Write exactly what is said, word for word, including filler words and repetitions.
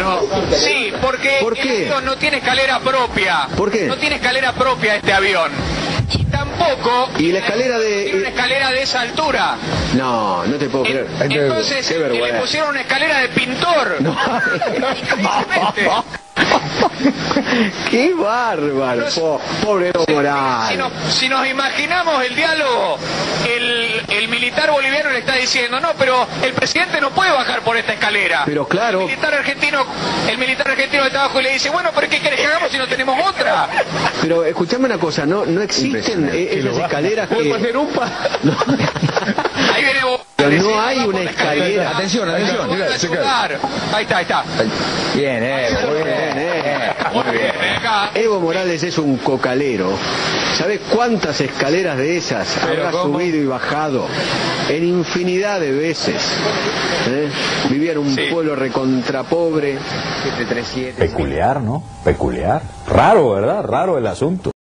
no. Sí, porque ¿Por qué? el avión no tiene escalera propia. ¿Por qué? No tiene escalera propia este avión. Y tampoco... Y la escala de... Tiene una escalera de esa altura. No, no te puedo creer. Entonces Qué le vergüenza. pusieron una escalera de pintor. No. Increíblemente. ¡Qué bárbaro! Po- pobre Evo Si Morales. nos, si nos imaginamos el diálogo, el, el militar boliviano le está diciendo, no, pero el presidente no puede bajar por esta escalera. Pero claro. El militar argentino, el militar argentino está abajo y le dice, bueno, pero ¿qué querés que hagamos si no tenemos otra? Pero escuchame una cosa, no, no existen eh, esas escaleras que... No. Ahí viene vos. Pero no hay una escalera. Atención, atención. Mira, se cae. Ahí está, ahí está. Bien, eh, muy bien, eh. Muy bien, acá. Evo Morales es un cocalero. ¿Sabes cuántas escaleras de esas habrá ¿cómo? subido y bajado? En infinidad de veces. ¿Eh? Vivía en un Sí. pueblo recontrapobre. siete tres siete. Peculiar, ¿no? Peculiar. Raro, ¿verdad? Raro el asunto.